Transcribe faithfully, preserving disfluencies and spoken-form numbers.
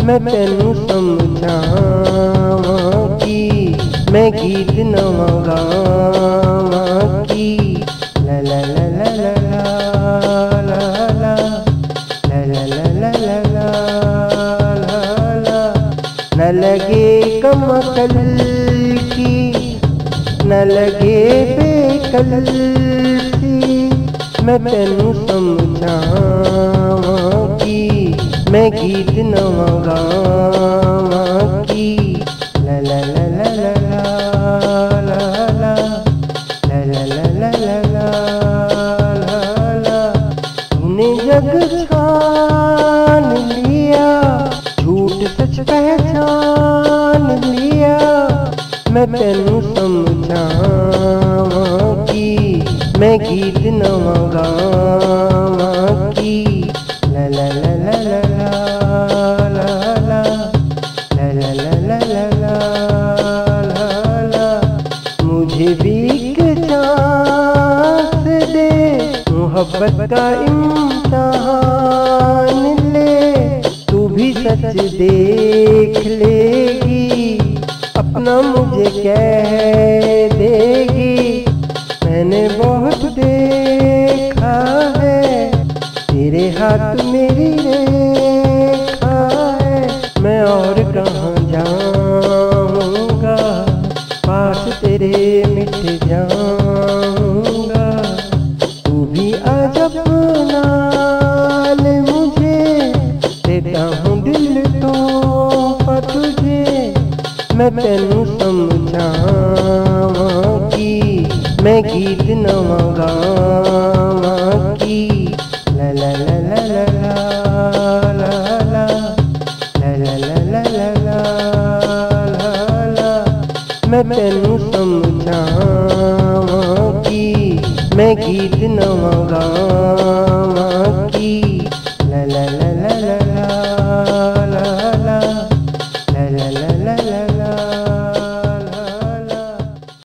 मैं तेनू समझावां की मैं गीत नवां गावां की ला ला ला ला ला ला ला ला ला ला ला ला ला ला न लगे कमकल की न लगे बेकल सी मैं तेनू समझावां की मैं गीत नवां गावां की ला ला ला ला ला ला ला ला ला ला ला ला ला ला तूने जग छान लिया झूठ सच पहचान लिया मैं तेनू समझावां की मैं गीत नवां गावां की ला ला ला ला ला ला ला ला ला ला ला ला ला ला मुझे भी एक चांस दे मोहब्बत का इम्तिहान ले तू भी सच देख लेगी अपना मुझे कह देगी मैंने बहुत देखा है तेरे हाथ मेरी रेखा है मैं और कहाँ जाऊंगा पास तेरे मिट जाऊंगा तू भी आज अपना ले मुझे देता हूँ दिल तोहफा तुझे मैं तेनू समझावां की मैं गीत नवां गावां की ला ला ला ला ला ला ला ला ला ला ला ला ला ला मैं तेनू समझावां की मैं गीत नवां गावां की ला ला ला